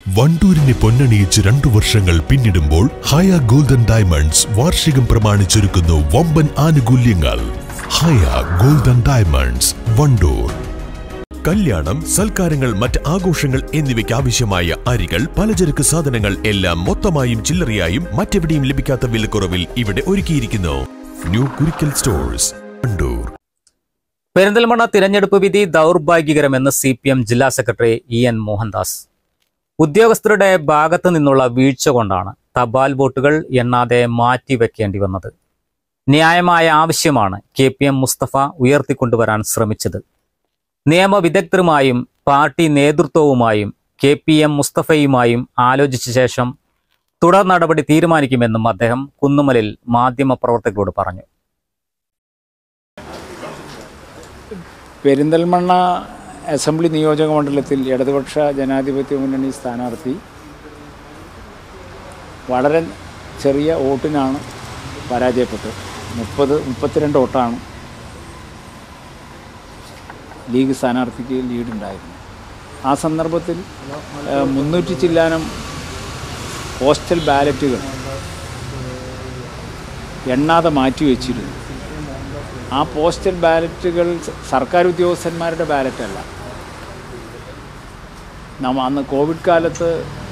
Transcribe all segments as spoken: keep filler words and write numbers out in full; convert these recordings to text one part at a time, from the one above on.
വണ്ടൂരിനെ പൊന്നണിയിച്ച് രണ്ടു വർഷങ്ങൾ പിന്നിടുമ്പോൾ ഹയ ഗോൾഡൻ ഡയമണ്ട്സ് വാർഷികം പ്രമാണിച്ചൊരുക്കുന്നു വമ്പൻ ആനുകൂല്യങ്ങൾ. Haya golden diamonds, Wandoor. കല്യാണം, സൽക്കാരങ്ങൾ, മറ്റ് ആഘോഷങ്ങൾ എന്നിവയ്ക്ക് ആവശ്യമായ അരികൾ, പലചരക്ക് സാധനങ്ങൾ എല്ലാം മൊത്തമായും ചില്ലറയായും മറ്റെവിടെയും ലഭിക്കാത്ത വിലക്കുറവിൽ ഇവിടെ ഒരുക്കിയിരിക്കുന്നു. New Kurikkal stores, Wandoor. പെരിന്തൽമണ്ണ തിരഞ്ഞെടുപ്പ് വിധി ദൗർഭാഗ്യകരമെന്ന് സി പി എം ജില്ലാ സെക്രട്ടറി ഇ എൻ മോഹൻദാസ്. ഉദ്യോഗസ്ഥരുടെ ഭാഗത്തു നിന്നുള്ള വീഴ്ച കൊണ്ടാണ് തപാൽ വോട്ടുകൾ എണ്ണാതെ മാറ്റിവെക്കേണ്ടി വന്നത്. ന്യായമായ ആവശ്യമാണ് കെ പി എം മുസ്തഫ ഉയർത്തിക്കൊണ്ടുവരാൻ ശ്രമിച്ചത്. നിയമവിദഗ്ധരുമായും പാർട്ടി നേതൃത്വവുമായും കെ പി എം മുസ്തഫയുമായും ആലോചിച്ച ശേഷം തുടർ നടപടി തീരുമാനിക്കുമെന്നും അദ്ദേഹം കുന്നുമലിൽ മാധ്യമപ്രവർത്തകരോട് പറഞ്ഞു. പെരിന്തൽമണ്ണ അസംബ്ലി നിയോജക മണ്ഡലത്തിൽ ഇടതുപക്ഷ ജനാധിപത്യ മുന്നണി സ്ഥാനാർത്ഥി വളരെ ചെറിയ വോട്ടിനാണ് പരാജയപ്പെട്ടത്. മുപ്പത് മുപ്പത്തിരണ്ട് വോട്ടാണ് ലീഗ് സ്ഥാനാർത്ഥിക്ക് ലീഡുണ്ടായിരുന്നു. ആ സന്ദർഭത്തിൽ മുന്നൂറ്റി ചില്ലാനം പോസ്റ്റൽ ബാലറ്റുകൾ എണ്ണാതെ മാറ്റിവെച്ചിരുന്നു. ആ പോസ്റ്റൽ ബാലറ്റുകൾ സർക്കാർ ഉദ്യോഗസ്ഥന്മാരുടെ ബാലറ്റല്ല. നമ്മ അന്ന് കോവിഡ് കാലത്ത്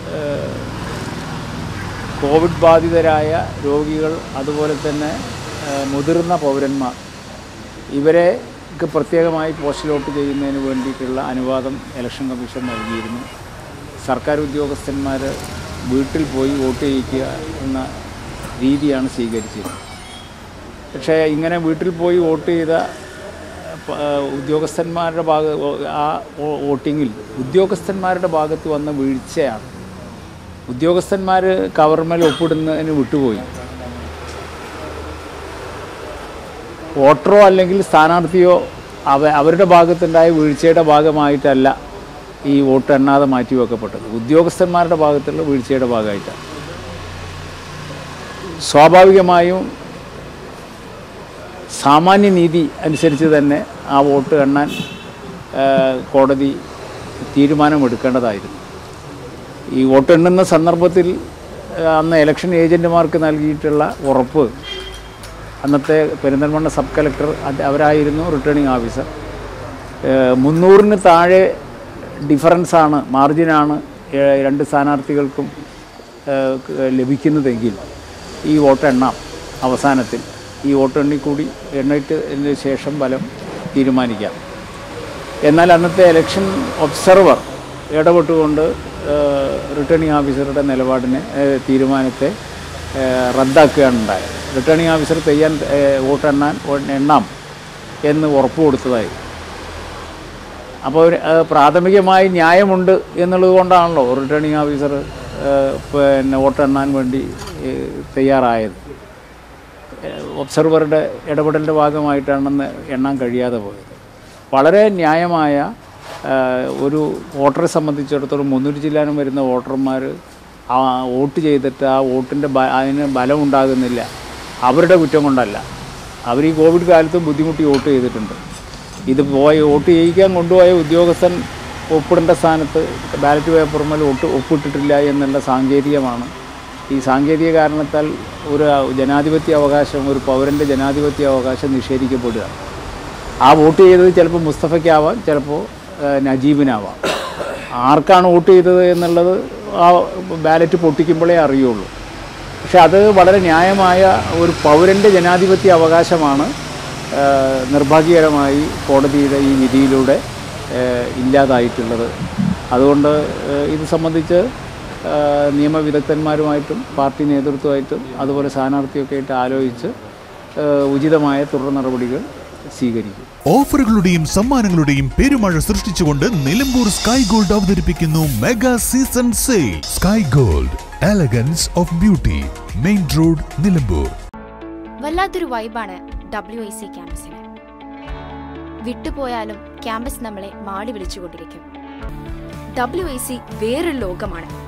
കോവിഡ് ബാധിതരായ രോഗികൾ, അതുപോലെ തന്നെ മുതിർന്ന പൗരന്മാർ, ഇവരെക്ക് പ്രത്യേകമായി പോസ്റ്റൽ വോട്ട് ചെയ്യുന്നതിന് വേണ്ടിയിട്ടുള്ള അനുവാദം ഇലക്ഷൻ കമ്മീഷൻ നൽകിയിരുന്നു. സർക്കാർ ഉദ്യോഗസ്ഥന്മാർ വീട്ടിൽ പോയി വോട്ട് ചെയ്യിക്കുക എന്ന രീതിയാണ് സ്വീകരിച്ചിരുന്നത്. പക്ഷേ ഇങ്ങനെ വീട്ടിൽ പോയി വോട്ട് ചെയ്ത ഉദ്യോഗസ്ഥന്മാരുടെ ഭാഗ ആ വോട്ടിങ്ങിൽ ഉദ്യോഗസ്ഥന്മാരുടെ ഭാഗത്ത് വന്ന വീഴ്ചയാണ്. ഉദ്യോഗസ്ഥന്മാർ കവർമേൽ ഒപ്പിടുന്നതിന് വിട്ടുപോയി. വോട്ടറോ അല്ലെങ്കിൽ സ്ഥാനാർത്ഥിയോ അവ അവരുടെ ഭാഗത്തുണ്ടായ വീഴ്ചയുടെ ഭാഗമായിട്ടല്ല ഈ വോട്ട് എണ്ണാതെ മാറ്റിവെക്കപ്പെട്ടത്. ഉദ്യോഗസ്ഥന്മാരുടെ ഭാഗത്തുള്ള വീഴ്ചയുടെ ഭാഗമായിട്ടാണ്. സ്വാഭാവികമായും സാമാന്യ നീതി അനുസരിച്ച് തന്നെ ആ വോട്ട് എണ്ണാൻ കോടതി തീരുമാനമെടുക്കേണ്ടതായിരുന്നു. ഈ വോട്ട് എണ്ണുന്ന സന്ദർഭത്തിൽ അന്ന് ഇലക്ഷൻ ഏജൻറ്റുമാർക്ക് നൽകിയിട്ടുള്ള ഉറപ്പ്, അന്നത്തെ പെരിന്തൽമണ്ണ സബ് കളക്ടർ അവരായിരുന്നു റിട്ടേണിംഗ് ഓഫീസർ. മുന്നൂറിന് താഴെ ഡിഫറൻസാണ്, മാർജിനാണ് രണ്ട് സ്ഥാനാർത്ഥികൾക്കും ലഭിക്കുന്നതെങ്കിൽ ഈ വോട്ട് എണ്ണാം. അവസാനത്തിൽ ഈ വോട്ടെണ്ണി കൂടി എണ്ണിട്ടതിന് ശേഷം ഫലം തീരുമാനിക്കാം. എന്നാൽ അന്നത്തെ ഇലക്ഷൻ ഒബ്സർവർ ഇടപെട്ടുകൊണ്ട് റിട്ടേണിംഗ് ഓഫീസറുടെ നിലപാടിനെ തീരുമാനത്തെ റദ്ദാക്കുകയാണ് ഉണ്ടായത്. റിട്ടേണിംഗ് ഓഫീസർ ചെയ്യാൻ വോട്ടെണ്ണാൻ എണ്ണാം എന്ന് ഉറപ്പ് കൊടുത്തതായി. അപ്പോൾ പ്രാഥമികമായി ന്യായമുണ്ട് എന്നുള്ളത് കൊണ്ടാണല്ലോ റിട്ടേണിംഗ് ഓഫീസർ പിന്നെ വോട്ടെണ്ണാൻ വേണ്ടി തയ്യാറായത്. ഒബ്സർവറുടെ ഇടപെടലിൻ്റെ ഭാഗമായിട്ടാണെന്ന് എണ്ണാൻ കഴിയാതെ പോയത്. വളരെ ന്യായമായ ഒരു വോട്ടറെ സംബന്ധിച്ചിടത്തോളം മുന്നൂറ് ജില്ലാനും വരുന്ന വോട്ടർമാർ ആ വോട്ട് ചെയ്തിട്ട് ആ വോട്ടിൻ്റെ അതിന് ബലം ഉണ്ടാകുന്നില്ല. അവരുടെ കുറ്റം കൊണ്ടല്ല. അവർ ഈ കോവിഡ് കാലത്ത് ബുദ്ധിമുട്ടി വോട്ട് ചെയ്തിട്ടുണ്ട്. ഇത് പോയി വോട്ട് ചെയ്യിക്കാൻ കൊണ്ടുപോയ ഉദ്യോഗസ്ഥൻ ഒപ്പിടേണ്ട സ്ഥാനത്ത് ബാലറ്റ് പേപ്പറുമേൽ ഒട്ട് ഒപ്പിട്ടിട്ടില്ല എന്നുള്ള സാങ്കേതികമാണ്. ഈ സാങ്കേതിക കാരണത്താൽ ഒരു ജനാധിപത്യ അവകാശം, ഒരു പൗരൻ്റെ ജനാധിപത്യ അവകാശം നിഷേധിക്കപ്പെടുക. ആ വോട്ട് ചെയ്തത് ചിലപ്പോൾ മുസ്തഫയ്ക്കാവാം, ചിലപ്പോൾ നജീബിനാവാം. ആർക്കാണ് വോട്ട് ചെയ്തത് എന്നുള്ളത് ആ ബാലറ്റ് പൊട്ടിക്കുമ്പോഴേ അറിയുള്ളൂ. പക്ഷെ അത് വളരെ ന്യായമായ ഒരു പൗരൻ്റെ ജനാധിപത്യ അവകാശമാണ് നിർഭാഗ്യകരമായി കോടതിയുടെ ഈ വിധിയിലൂടെ ഇല്ലാതായിട്ടുള്ളത്. അതുകൊണ്ട് ഇത് സംബന്ധിച്ച് നിയമവിദഗ്ധന്മാരുമായിട്ടും പാർട്ടി നേതൃത്വമായിട്ടും അതുപോലെ സ്ഥാനാർത്ഥിയൊക്കെ ആയിട്ട് ആലോചിച്ച് ഉചിതമായ തുടർ നടപടികൾ സ്വീകരിക്കും. ഓഫറുകളുടെയും സമ്മാനങ്ങളുടെയും പെരുമഴ സൃഷ്ടിച്ചുകൊണ്ട് നിലമ്പൂർ സ്കൈ ഗോൾഡ് അവതരിപ്പിക്കുന്നു mega season sale. Sky gold, elegance of beauty, main road, Nilambur. വല്ലാത്തൊരു വൈബാണ് ഡബ്ല്യു ഐ സി ക്യാമ്പസിന്. വിട്ടുപോയാലും ക്യാമ്പസ് നമ്മളെ മാടി വിളിച്ചുകൊണ്ടിരിക്കും. ഡബ്ല്യു ഐ സി വേറൊരു ലോകമാണ്.